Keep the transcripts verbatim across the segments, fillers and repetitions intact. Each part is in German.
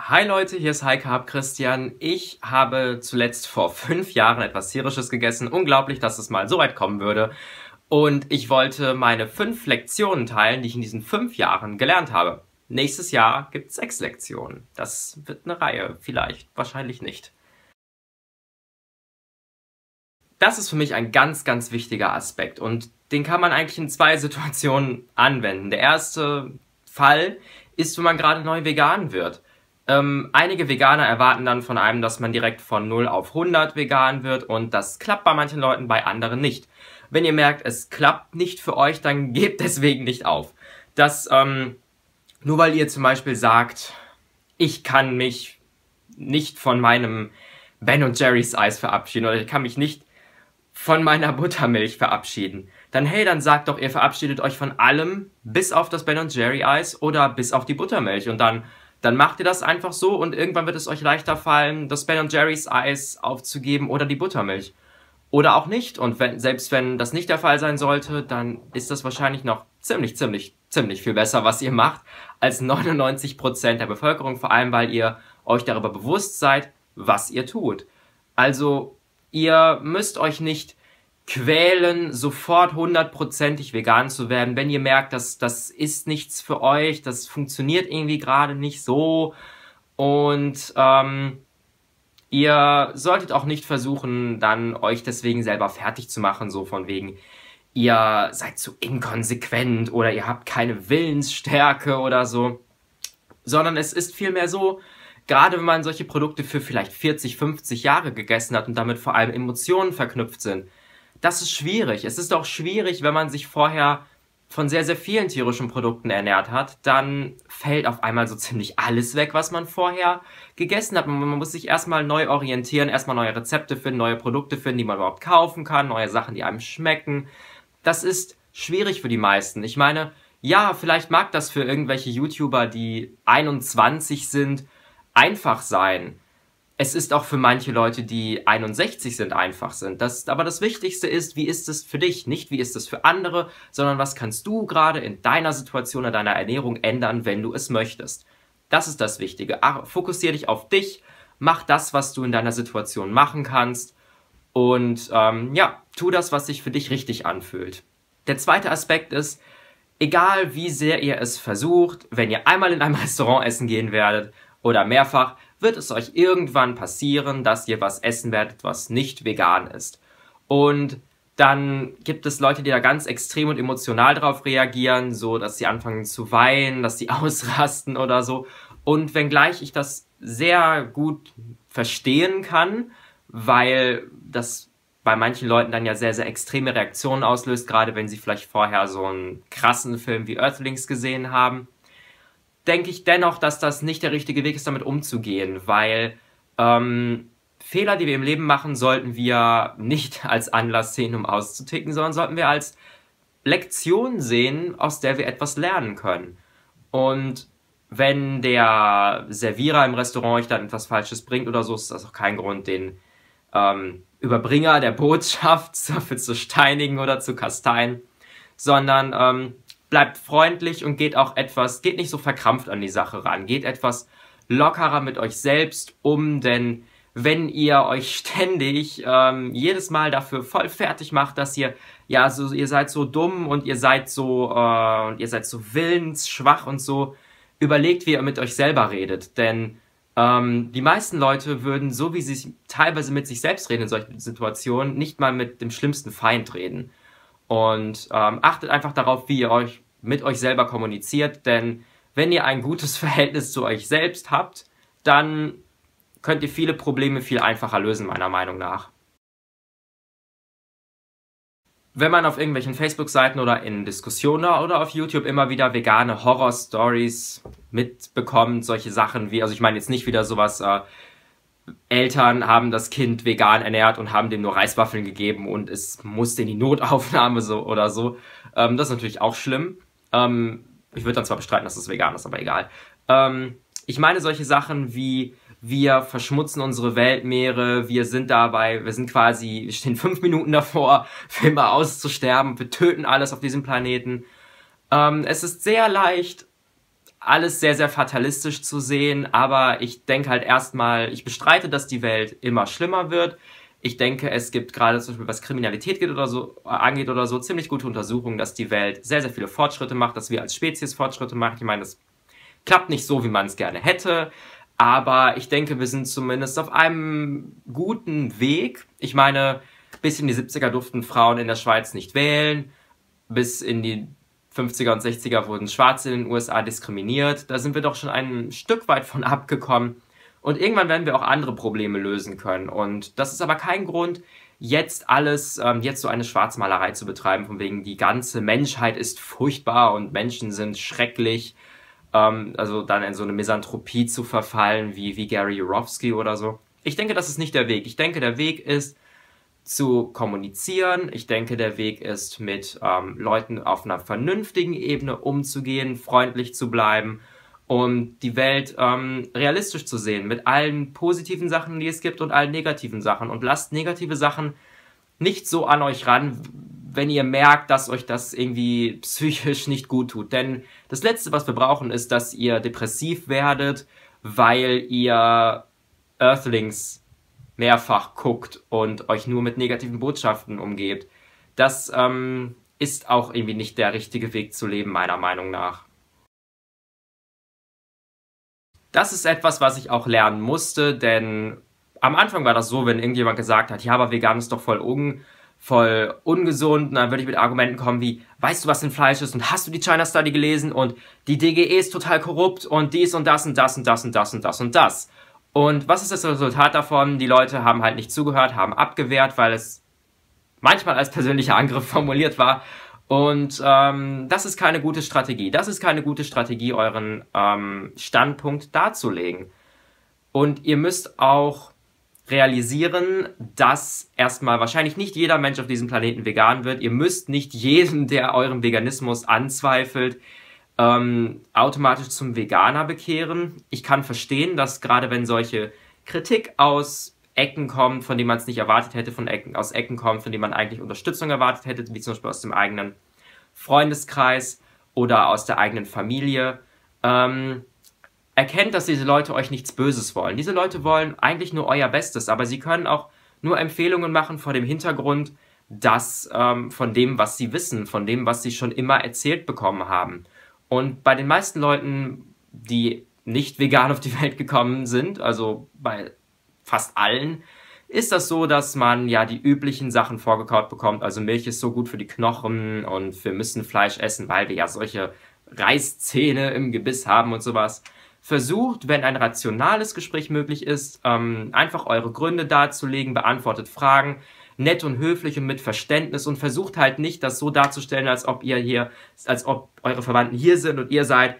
Hi Leute, hier ist Heike Hab Christian. Ich habe zuletzt vor fünf Jahren etwas Tierisches gegessen. Unglaublich, dass es mal so weit kommen würde. Und ich wollte meine fünf Lektionen teilen, die ich in diesen fünf Jahren gelernt habe. Nächstes Jahr gibt es sechs Lektionen. Das wird eine Reihe. Vielleicht, wahrscheinlich nicht. Das ist für mich ein ganz, ganz wichtiger Aspekt. Und den kann man eigentlich in zwei Situationen anwenden. Der erste Fall ist, wenn man gerade neu vegan wird. Ähm, einige Veganer erwarten dann von einem, dass man direkt von null auf hundert vegan wird und das klappt bei manchen Leuten, bei anderen nicht. Wenn ihr merkt, es klappt nicht für euch, dann gebt deswegen nicht auf. Das, ähm, nur weil ihr zum Beispiel sagt, ich kann mich nicht von meinem Ben und Jerry's Eis verabschieden oder ich kann mich nicht von meiner Buttermilch verabschieden, dann hey, dann sagt doch, ihr verabschiedet euch von allem, bis auf das Ben und Jerry Eis oder bis auf die Buttermilch und dann Dann macht ihr das einfach so und irgendwann wird es euch leichter fallen, das Ben und Jerry's Eis aufzugeben oder die Buttermilch. Oder auch nicht. Und wenn, selbst wenn das nicht der Fall sein sollte, dann ist das wahrscheinlich noch ziemlich, ziemlich, ziemlich viel besser, was ihr macht, als neunundneunzig Prozent der Bevölkerung, vor allem weil ihr euch darüber bewusst seid, was ihr tut. Also, ihr müsst euch nicht quälen, sofort hundertprozentig vegan zu werden, wenn ihr merkt, dass das ist nichts für euch, das funktioniert irgendwie gerade nicht so und ähm, ihr solltet auch nicht versuchen, dann euch deswegen selber fertig zu machen, so von wegen, ihr seid zu inkonsequent oder ihr habt keine Willensstärke oder so, sondern es ist vielmehr so, gerade wenn man solche Produkte für vielleicht vierzig, fünfzig Jahre gegessen hat und damit vor allem Emotionen verknüpft sind, das ist schwierig. Es ist auch schwierig, wenn man sich vorher von sehr, sehr vielen tierischen Produkten ernährt hat, dann fällt auf einmal so ziemlich alles weg, was man vorher gegessen hat. Man muss sich erstmal neu orientieren, erstmal neue Rezepte finden, neue Produkte finden, die man überhaupt kaufen kann, neue Sachen, die einem schmecken. Das ist schwierig für die meisten. Ich meine, ja, vielleicht mag das für irgendwelche YouTuber, die einundzwanzig sind, einfach sein. Es ist auch für manche Leute, die einundsechzig sind, einfach sind. Das, aber das Wichtigste ist, wie ist es für dich? Nicht, wie ist es für andere, sondern was kannst du gerade in deiner Situation, in deiner Ernährung ändern, wenn du es möchtest. Das ist das Wichtige. Fokussiere dich auf dich, mach das, was du in deiner Situation machen kannst und ähm, ja, tu das, was sich für dich richtig anfühlt. Der zweite Aspekt ist, egal wie sehr ihr es versucht, wenn ihr einmal in einem Restaurant essen gehen werdet oder mehrfach, wird es euch irgendwann passieren, dass ihr was essen werdet, was nicht vegan ist. Und dann gibt es Leute, die da ganz extrem und emotional drauf reagieren, so dass sie anfangen zu weinen, dass sie ausrasten oder so. Und wenngleich ich das sehr gut verstehen kann, weil das bei manchen Leuten dann ja sehr, sehr extreme Reaktionen auslöst, gerade wenn sie vielleicht vorher so einen krassen Film wie Earthlings gesehen haben, denke ich dennoch, dass das nicht der richtige Weg ist, damit umzugehen, weil ähm, Fehler, die wir im Leben machen, sollten wir nicht als Anlass sehen, um auszuticken, sondern sollten wir als Lektion sehen, aus der wir etwas lernen können. Und wenn der Servierer im Restaurant euch dann etwas Falsches bringt oder so, ist das auch kein Grund, den ähm, Überbringer der Botschaft dafür zu steinigen oder zu kasteien, sondern ähm, bleibt freundlich und geht auch etwas, geht nicht so verkrampft an die Sache ran, geht etwas lockerer mit euch selbst um, denn wenn ihr euch ständig ähm, jedes Mal dafür voll fertig macht, dass ihr, ja, so, ihr seid so dumm und ihr seid so, äh, und ihr seid so willensschwach und so, überlegt, wie ihr mit euch selber redet, denn ähm, die meisten Leute würden, so wie sie teilweise mit sich selbst reden in solchen Situationen, nicht mal mit dem schlimmsten Feind reden. Und ähm, achtet einfach darauf, wie ihr euch mit euch selber kommuniziert, denn wenn ihr ein gutes Verhältnis zu euch selbst habt, dann könnt ihr viele Probleme viel einfacher lösen, meiner Meinung nach. Wenn man auf irgendwelchen Facebook-Seiten oder in Diskussionen oder auf YouTube immer wieder vegane Horror-Stories mitbekommt, solche Sachen wie, also ich meine jetzt nicht wieder sowas, äh, Eltern haben das Kind vegan ernährt und haben dem nur Reiswaffeln gegeben und es musste in die Notaufnahme so oder so. Ähm, das ist natürlich auch schlimm. Ähm, ich würde dann zwar bestreiten, dass es vegan ist, aber egal. Ähm, ich meine solche Sachen wie, wir verschmutzen unsere Weltmeere, wir sind dabei, wir sind quasi, wir stehen fünf Minuten davor, für immer auszusterben, wir töten alles auf diesem Planeten. Ähm, es ist sehr leicht, alles sehr, sehr fatalistisch zu sehen, aber ich denke halt erstmal, ich bestreite, dass die Welt immer schlimmer wird. Ich denke, es gibt gerade zum Beispiel, was Kriminalität geht oder so, äh, angeht oder so, ziemlich gute Untersuchungen, dass die Welt sehr, sehr viele Fortschritte macht, dass wir als Spezies Fortschritte machen. Ich meine, das klappt nicht so, wie man es gerne hätte, aber ich denke, wir sind zumindest auf einem guten Weg. Ich meine, bis in die siebziger durften Frauen in der Schweiz nicht wählen, bis in die fünfziger und sechziger wurden Schwarze in den U S A diskriminiert. Da sind wir doch schon ein Stück weit von abgekommen. Und irgendwann werden wir auch andere Probleme lösen können. Und das ist aber kein Grund, jetzt alles, ähm, jetzt so eine Schwarzmalerei zu betreiben, von wegen die ganze Menschheit ist furchtbar und Menschen sind schrecklich. Ähm, also dann in so eine Misanthropie zu verfallen, wie, wie Gary Yourofsky oder so. Ich denke, das ist nicht der Weg. Ich denke, der Weg ist zu kommunizieren. Ich denke, der Weg ist, mit ähm, Leuten auf einer vernünftigen Ebene umzugehen, freundlich zu bleiben und die Welt ähm, realistisch zu sehen, mit allen positiven Sachen, die es gibt und allen negativen Sachen. Und lasst negative Sachen nicht so an euch ran, wenn ihr merkt, dass euch das irgendwie psychisch nicht gut tut. Denn das Letzte, was wir brauchen, ist, dass ihr depressiv werdet, weil ihr Earthlings mehrfach guckt und euch nur mit negativen Botschaften umgebt. Das ähm, ist auch irgendwie nicht der richtige Weg zu leben, meiner Meinung nach. Das ist etwas, was ich auch lernen musste, denn am Anfang war das so, wenn irgendjemand gesagt hat, ja, aber vegan ist doch voll, un voll ungesund, und dann würde ich mit Argumenten kommen wie, weißt du, was denn Fleisch ist und hast du die China Study gelesen und die D G E ist total korrupt und dies und das und das und das und das und das und das. Und was ist das Resultat davon? Die Leute haben halt nicht zugehört, haben abgewehrt, weil es manchmal als persönlicher Angriff formuliert war. Und ähm, das ist keine gute Strategie. Das ist keine gute Strategie, euren ähm, Standpunkt darzulegen. Und ihr müsst auch realisieren, dass erstmal wahrscheinlich nicht jeder Mensch auf diesem Planeten vegan wird. Ihr müsst nicht jeden, der euren Veganismus anzweifelt, ähm, automatisch zum Veganer bekehren. Ich kann verstehen, dass gerade wenn solche Kritik aus Ecken kommt, von denen man es nicht erwartet hätte, von Ecken, aus Ecken kommt, von denen man eigentlich Unterstützung erwartet hätte, wie zum Beispiel aus dem eigenen Freundeskreis oder aus der eigenen Familie, ähm, erkennt, dass diese Leute euch nichts Böses wollen. Diese Leute wollen eigentlich nur euer Bestes, aber sie können auch nur Empfehlungen machen vor dem Hintergrund, dass ähm, von dem, was sie wissen, von dem, was sie schon immer erzählt bekommen haben. Und bei den meisten Leuten, die nicht vegan auf die Welt gekommen sind, also bei fast allen, ist das so, dass man ja die üblichen Sachen vorgekaut bekommt. Also Milch ist so gut für die Knochen und wir müssen Fleisch essen, weil wir ja solche Reißzähne im Gebiss haben und sowas. Versucht, wenn ein rationales Gespräch möglich ist, ähm, einfach eure Gründe darzulegen, beantwortet Fragen, nett und höflich und mit Verständnis und versucht halt nicht, das so darzustellen, als ob ihr hier, als ob eure Verwandten hier sind und ihr seid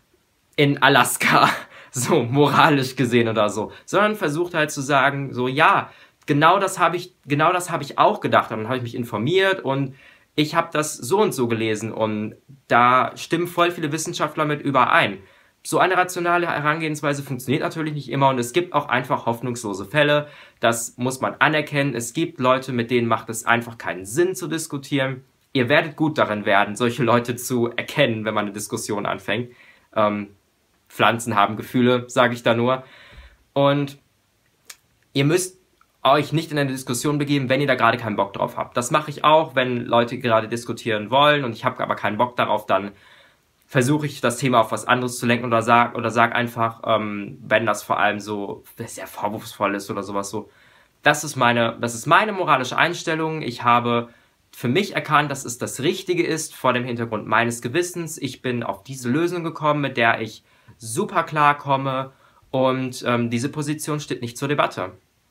in Alaska, so moralisch gesehen oder so, sondern versucht halt zu sagen, so ja, genau das habe ich, genau das habe ich auch gedacht und dann habe ich mich informiert und ich habe das so und so gelesen und da stimmen voll viele Wissenschaftler mit überein. So eine rationale Herangehensweise funktioniert natürlich nicht immer und es gibt auch einfach hoffnungslose Fälle. Das muss man anerkennen. Es gibt Leute, mit denen macht es einfach keinen Sinn zu diskutieren. Ihr werdet gut darin werden, solche Leute zu erkennen, wenn man eine Diskussion anfängt. Ähm, Pflanzen haben Gefühle, sage ich da nur. Und ihr müsst euch nicht in eine Diskussion begeben, wenn ihr da gerade keinen Bock drauf habt. Das mache ich auch, wenn Leute gerade diskutieren wollen und ich habe aber keinen Bock darauf, dann versuche ich das Thema auf was anderes zu lenken oder sag, oder sag einfach, ähm, wenn das vor allem so sehr vorwurfsvoll ist oder sowas so. Das ist meine, das ist meine moralische Einstellung. Ich habe für mich erkannt, dass es das Richtige ist vor dem Hintergrund meines Gewissens. Ich bin auf diese Lösung gekommen, mit der ich super klar komme und ähm, diese Position steht nicht zur Debatte.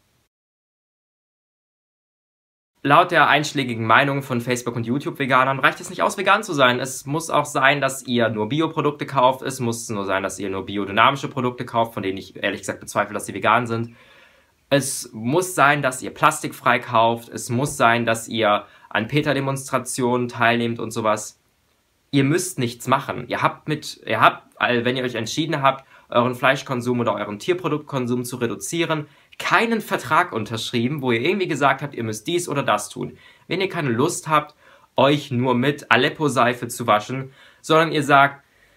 Laut der einschlägigen Meinung von Facebook- und YouTube-Veganern reicht es nicht aus, vegan zu sein. Es muss auch sein, dass ihr nur Bioprodukte kauft. Es muss nur sein, dass ihr nur biodynamische Produkte kauft, von denen ich ehrlich gesagt bezweifle, dass sie vegan sind. Es muss sein, dass ihr plastikfrei kauft. Es muss sein, dass ihr an PETA-Demonstrationen teilnehmt und sowas. Ihr müsst nichts machen. Ihr habt mit, ihr habt, wenn ihr euch entschieden habt, euren Fleischkonsum oder euren Tierproduktkonsum zu reduzieren, keinen Vertrag unterschrieben, wo ihr irgendwie gesagt habt, ihr müsst dies oder das tun. Wenn ihr keine Lust habt, euch nur mit Aleppo-Seife zu waschen, sondern ihr sagt,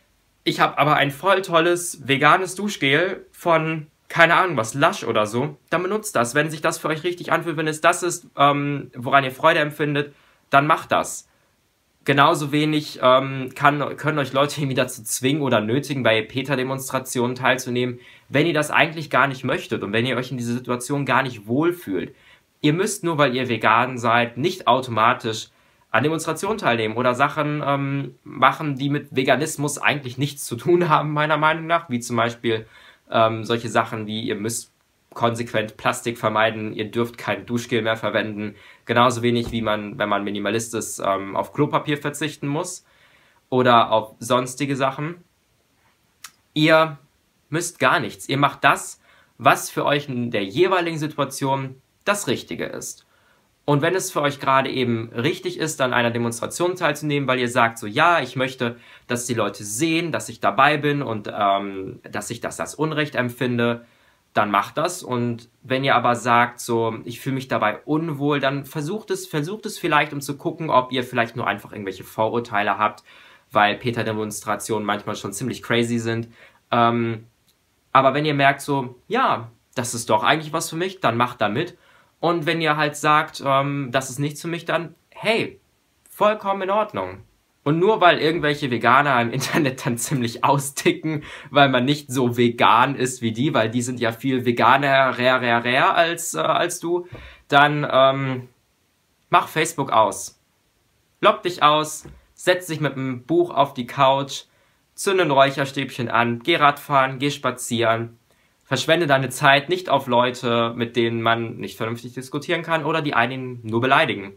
ich habe aber ein voll tolles veganes Duschgel von, keine Ahnung was, Lush oder so, dann benutzt das. Wenn sich das für euch richtig anfühlt, wenn es das ist, ähm, woran ihr Freude empfindet, dann macht das. Genauso wenig ähm, kann, können euch Leute irgendwie dazu zwingen oder nötigen, bei PETA-Demonstrationen teilzunehmen, wenn ihr das eigentlich gar nicht möchtet und wenn ihr euch in dieser Situation gar nicht wohlfühlt. Ihr müsst nur, weil ihr vegan seid, nicht automatisch an Demonstrationen teilnehmen oder Sachen ähm, machen, die mit Veganismus eigentlich nichts zu tun haben, meiner Meinung nach, wie zum Beispiel ähm, solche Sachen wie, ihr müsst konsequent Plastik vermeiden, ihr dürft kein Duschgel mehr verwenden, genauso wenig wie man, wenn man Minimalist ist, ähm, auf Klopapier verzichten muss oder auf sonstige Sachen. Ihr müsst gar nichts, ihr macht das, was für euch in der jeweiligen Situation das Richtige ist. Und wenn es für euch gerade eben richtig ist, an einer Demonstration teilzunehmen, weil ihr sagt so, ja, ich möchte, dass die Leute sehen, dass ich dabei bin und ähm, dass ich das als Unrecht empfinde, dann macht das. Und wenn ihr aber sagt, so, ich fühle mich dabei unwohl, dann versucht es, versucht es vielleicht, um zu gucken, ob ihr vielleicht nur einfach irgendwelche Vorurteile habt, weil PETA-Demonstrationen manchmal schon ziemlich crazy sind. Ähm, aber wenn ihr merkt so, ja, das ist doch eigentlich was für mich, dann macht da mit. Und wenn ihr halt sagt, ähm, das ist nichts für mich, dann, hey, vollkommen in Ordnung. Und nur weil irgendwelche Veganer im Internet dann ziemlich austicken, weil man nicht so vegan ist wie die, weil die sind ja viel veganer, rar, rar, rar als, äh, als du, dann ähm, mach Facebook aus. Log dich aus, setz dich mit einem Buch auf die Couch, zünde ein Räucherstäbchen an, geh Radfahren, geh spazieren. Verschwende deine Zeit nicht auf Leute, mit denen man nicht vernünftig diskutieren kann oder die einen nur beleidigen.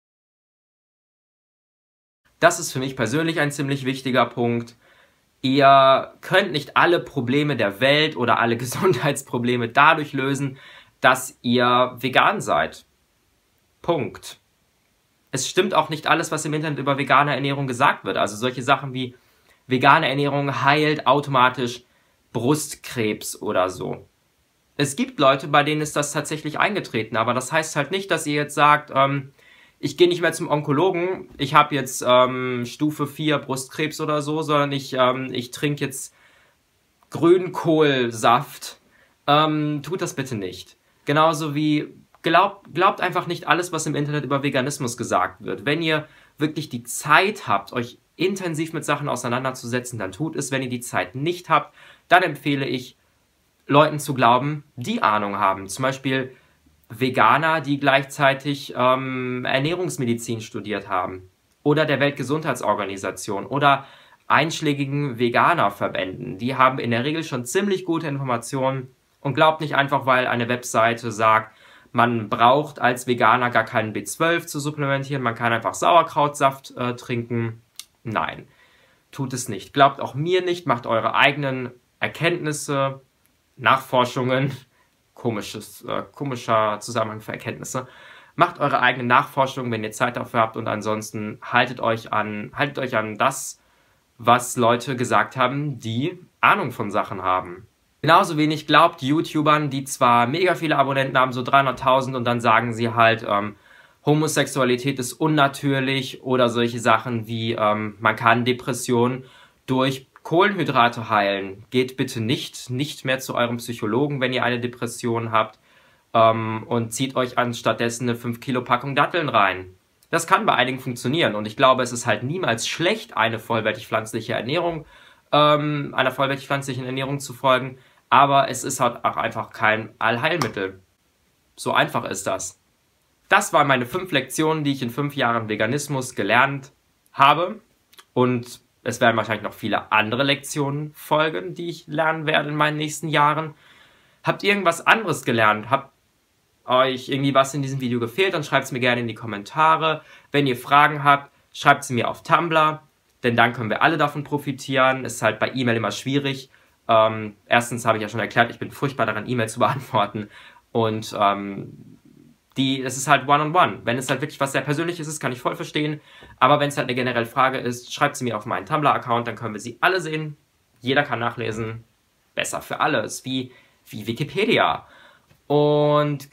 Das ist für mich persönlich ein ziemlich wichtiger Punkt. Ihr könnt nicht alle Probleme der Welt oder alle Gesundheitsprobleme dadurch lösen, dass ihr vegan seid. Punkt. Es stimmt auch nicht alles, was im Internet über vegane Ernährung gesagt wird. Also solche Sachen wie vegane Ernährung heilt automatisch Brustkrebs oder so. Es gibt Leute, bei denen ist das tatsächlich eingetreten, aber das heißt halt nicht, dass ihr jetzt sagt, ähm, ich gehe nicht mehr zum Onkologen, ich habe jetzt ähm, Stufe vier Brustkrebs oder so, sondern ich, ähm, ich trinke jetzt Grünkohlsaft. Ähm, tut das bitte nicht. Genauso wie, glaubt, glaubt einfach nicht alles, was im Internet über Veganismus gesagt wird. Wenn ihr wirklich die Zeit habt, euch intensiv mit Sachen auseinanderzusetzen, dann tut es. Wenn ihr die Zeit nicht habt, dann empfehle ich, Leuten zu glauben, die Ahnung haben. Zum Beispiel Veganer, die gleichzeitig ähm, Ernährungsmedizin studiert haben. Oder der Weltgesundheitsorganisation. Oder einschlägigen Veganerverbänden. Die haben in der Regel schon ziemlich gute Informationen. Und glaubt nicht einfach, weil eine Webseite sagt, man braucht als Veganer gar keinen B zwölf zu supplementieren, man kann einfach Sauerkrautsaft äh, trinken. Nein, tut es nicht. Glaubt auch mir nicht, macht eure eigenen Erkenntnisse, Nachforschungen, komisches, äh, komischer Zusammenhang für Erkenntnisse. Macht eure eigenen Nachforschungen, wenn ihr Zeit dafür habt, und ansonsten haltet euch an, haltet euch an das, was Leute gesagt haben, die Ahnung von Sachen haben. Genauso wenig glaubt YouTubern, die zwar mega viele Abonnenten haben, so dreihunderttausend, und dann sagen sie halt, ähm, Homosexualität ist unnatürlich oder solche Sachen wie, ähm, man kann Depressionen durch Kohlenhydrate heilen. Geht bitte nicht, nicht mehr zu eurem Psychologen, wenn ihr eine Depression habt, ähm, und zieht euch anstattdessen eine fünf Kilo Packung Datteln rein. Das kann bei einigen funktionieren, und ich glaube, es ist halt niemals schlecht, eine vollwertig pflanzliche Ernährung, ähm, einer vollwertig pflanzlichen Ernährung zu folgen, aber es ist halt auch einfach kein Allheilmittel. So einfach ist das. Das waren meine fünf Lektionen, die ich in fünf Jahren Veganismus gelernt habe, und es werden wahrscheinlich noch viele andere Lektionen folgen, die ich lernen werde in meinen nächsten Jahren. Habt ihr irgendwas anderes gelernt? Habt euch irgendwie was in diesem Video gefehlt? Dann schreibt es mir gerne in die Kommentare. Wenn ihr Fragen habt, schreibt sie mir auf Tumblr, denn dann können wir alle davon profitieren. Ist halt bei E-Mail immer schwierig. Ähm, erstens habe ich ja schon erklärt, ich bin furchtbar daran, E-Mail zu beantworten, und ähm, Die, es ist halt One-on-One. Wenn es halt wirklich was sehr Persönliches ist, kann ich voll verstehen. Aber wenn es halt eine generelle Frage ist, schreibt sie mir auf meinen Tumblr-Account, dann können wir sie alle sehen. Jeder kann nachlesen. Besser für alle. Ist wie, wie Wikipedia. Und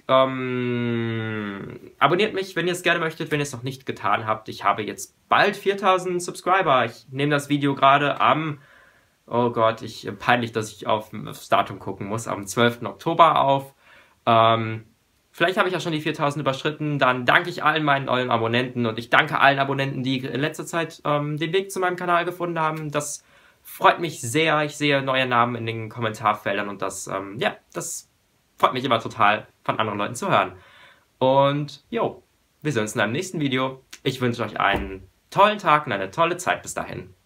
ähm, abonniert mich, wenn ihr es gerne möchtet, wenn ihr es noch nicht getan habt. Ich habe jetzt bald viertausend Subscriber. Ich nehme das Video gerade am oh Gott, ich, peinlich, dass ich auf, aufs Datum gucken muss, am zwölften Oktober auf. Ähm, vielleicht habe ich ja schon die viertausend überschritten. Dann danke ich allen meinen neuen Abonnenten und ich danke allen Abonnenten, die in letzter Zeit ähm, den Weg zu meinem Kanal gefunden haben. Das freut mich sehr. Ich sehe neue Namen in den Kommentarfeldern und das, ähm, ja, das freut mich immer total, von anderen Leuten zu hören. Und jo, wir sehen uns in einem nächsten Video. Ich wünsche euch einen tollen Tag und eine tolle Zeit bis dahin.